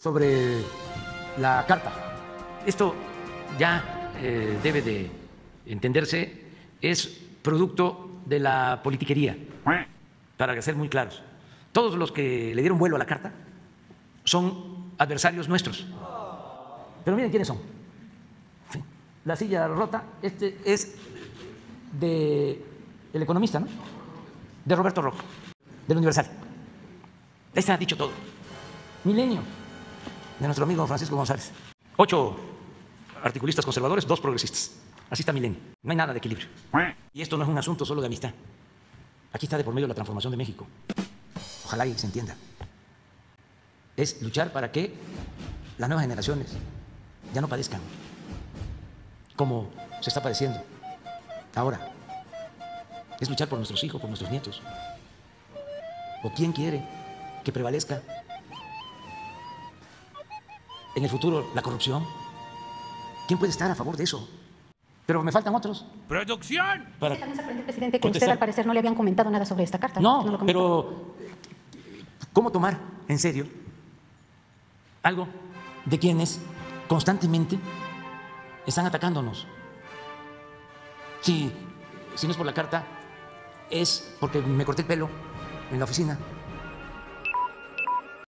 sobre la carta. Esto ya debe de entenderse, es producto de la politiquería, para ser muy claros. Todos los que le dieron vuelo a la carta son adversarios nuestros. Pero miren quiénes son. La silla rota, este es de El Economista, ¿no? De Roberto Roca, del Universal. Este ha dicho todo. Milenio, de nuestro amigo Francisco González. 8 articulistas conservadores, 2 progresistas. Así está Milenio. No hay nada de equilibrio. Y esto no es un asunto solo de amistad. Aquí está de por medio la transformación de México. Ojalá y se entienda. Es luchar para que las nuevas generaciones ya no padezcan como se está padeciendo ahora. Es luchar por nuestros hijos, por nuestros nietos. ¿O quién quiere que prevalezca en el futuro la corrupción? ¿Quién puede estar a favor de eso? Pero me faltan otros. ¡Producción! Para También sorprende, presidente, que contestar. usted al parecer no le habían comentado nada sobre esta carta. No, lo comentó. pero ¿cómo tomar en serio algo de quienes constantemente están atacándonos? Si no es por la carta, es porque me corté el pelo en la oficina.